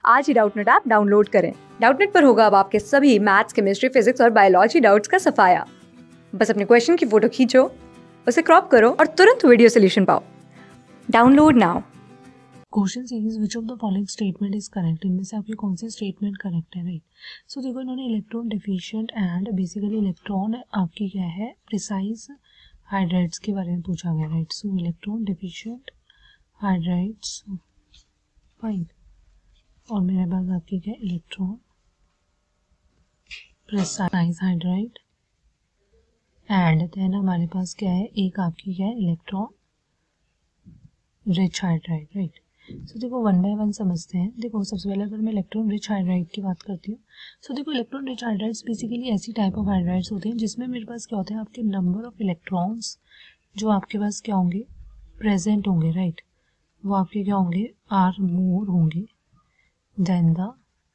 आज ही Doubtnut app download करें। डाउटनेट पर होगा अब आपके सभी मैथ्स, केमिस्ट्री, फिजिक्स और बायोलॉजी डाउट्स का सफाया। बस अपने क्वेश्चन की फोटो खींचो, उसे क्रॉप करो और तुरंत वीडियो सोल्यूशन पाओ। Download now. Question series which of the following statement is correct, इनमें से आपके कौन से स्टेटमेंट करेक्ट है, राइट। सो देखो, इन्होंने electron deficient and basically electron आपकी क्या है प्रिसाइज हाइड्राइड्स के बारे में पूछा गया, right. So electron deficient hydrides fine, और मेरे पास आपकी क्या electron precise hydride, and then हमारे पास क्या है एक आपकी क्या है electron rich hydride, right. So देखो वन बाय वन समझते हैं। देखो सबसे पहले अगर मैं इलेक्ट्रॉन रिच हाइड्राइड की बात करती हूँ, सो देखो इलेक्ट्रॉन रिच हाइड्राइड्स बेसिकली ऐसी टाइप ऑफ हाइड्राइड्स होते हैं जिसमें मेरे पास क्या होता है आपके नंबर ऑफ इलेक्ट्रॉन्स जो आपके पास क्या होंगे प्रेजेंट होंगे, राइट, वो आपके क्या होंगे आर मोर होंगे then the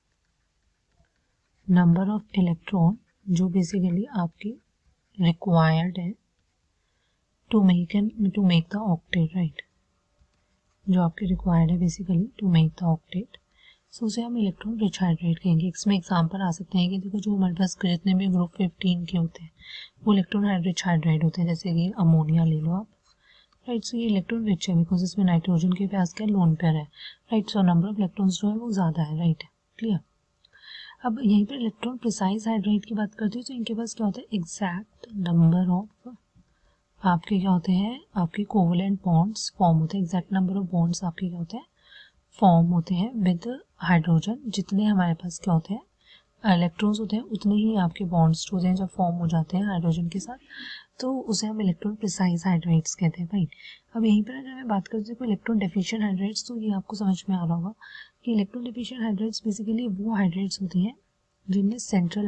number of electron जो बेसिकली आपके रिक्वायर्ड है to make the octet, right, जो आपके रिक्वायर्ड है basically to make the octet. So उसे हम इलेक्ट्रॉन रिच हाइड्राइड कहेंगे। इसमें एग्जांपल आ सकते हैं कि देखो जो हमारे पास जितने भी ग्रुप 15 के होते हैं वो इलेक्ट्रॉन रिच हाइड्राइड होते हैं, जैसे कि अमोनिया ले लो आप, राइट। सो ये इलेक्ट्रॉन रिच है बिकॉज इसमें नाइट्रोजन के पास क्या लोन पेयर है, right. So number of electrons जो है वो ज़्यादा है, राइट, क्लियर। अब यहीं पर इलेक्ट्रॉन प्रिसाइज हाइड्राइड की बात करते हैं तो इनके पास क्या होता है एग्जैक्ट नंबर ऑफ आपके क्या होते हैं आपके कोवलेंट बॉन्ड्स फॉर्म होते हैं, एग्जैक्ट नंबर ऑफ बॉन्ड्स आपके क्या होते हैं फॉर्म होते हैं विद हाइड्रोजन। जितने हमारे पास क्या होते हैं इलेक्ट्रॉन्स होते हैं उतने ही आपके बॉन्ड्स होते हैं जब फॉर्म हो जाते हैं हाइड्रोजन के साथ, तो उसे हम इलेक्ट्रॉन प्रिसाइज हाइड्राइड्स कहते हैं, राइट। अब यहीं पर अगर मैं बात करती हूँ इलेक्ट्रॉन डेफिशिएंट हाइड्राइड्स, तो ये आपको समझ में आ रहा होगा कि इलेक्ट्रॉन डेफिशिएंट हाइड्राइड्स बेसिकली वो हाइड्राइड्स होती हैं जिनमें सेंट्रल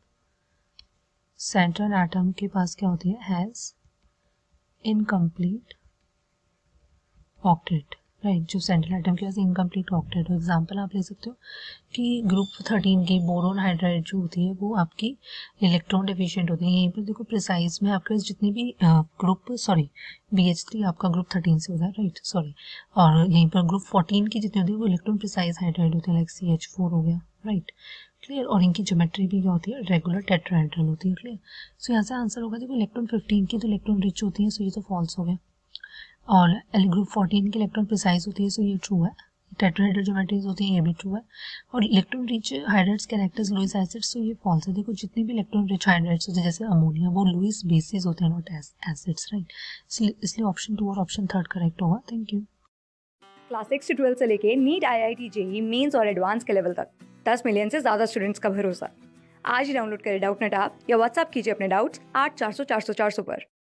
एटम के पास क्या होती है हैज़ इनकम्प्लीट ऑक्टेट, राइट। जो सेंट्रल एटम के पास इनकम्प्लीट ऑक्टेट हो, एग्जांपल आप ले सकते हो कि ग्रुप 13 की बोरोन हाइड्राइड जो होती है वो आपकी इलेक्ट्रॉन डेफिशिएंट होती है। यहीं पर देखो प्रिसाइज में आपके पास जितने भी ग्रुप BH3 आपका ग्रुप 13 से होता है, राइट, सॉरी, और यहीं पर ग्रुप 14 की जितनी होती है वो इलेक्ट्रॉन प्रिसाइज हाइड्राइड होते हैं, लाइक CH4 हो गया, राइट, क्लियर। और इनकी ज्योमेट्री भी क्या होती है रेगुलर टेट्राहेड्रल होती है, क्लियर। सो यहाँ से आंसर होगा देखो इलेक्ट्रॉन 15 की तो इलेक्ट्रॉन रिच होती है, सो ये तो फॉल्स हो गया, और ग्रुप 14 की इलेक्ट्रॉन प्रिसाइज होती है, सो ये ट्रू है। टेट्राहेड्रल ज्योमेट्रीज होती है ये भी ट्रू है, और electron rich hydrides characters Lewis acids, तो ये फॉल्स है। देखो जितने भी इलेक्ट्रॉन रिच हाइड्राइड्स होते हैं जैसे अमोनिया वो लुईस बेसिस होते हैं, नॉट एसिड्स, राइट। इसलिए ऑप्शन 2 और ऑप्शन 3 करेक्ट होगा। Thank you. क्लास 6 से 12 से लेके नीट, IIT, JEE मेंस और एडवांस के लेवल तक 10 मिलियन से ज्यादा स्टूडेंट्स का भरोसा। आज ही डाउनलोड करें डाउटनेट ऐप या व्हाट्सएप कीजिए अपने डाउट्स 8400 400 400 पर।